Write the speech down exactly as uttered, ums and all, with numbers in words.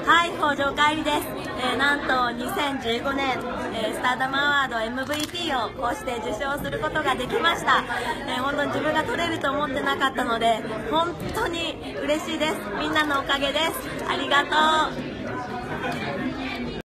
はい、北条かえりです。えー、なんとにせんじゅうごねん、えー、スターダムアワード エムブイピー をこうして受賞することができました。えー、本当に自分が取れると思ってなかったので、本当に嬉しいです。みんなのおかげです。ありがとう。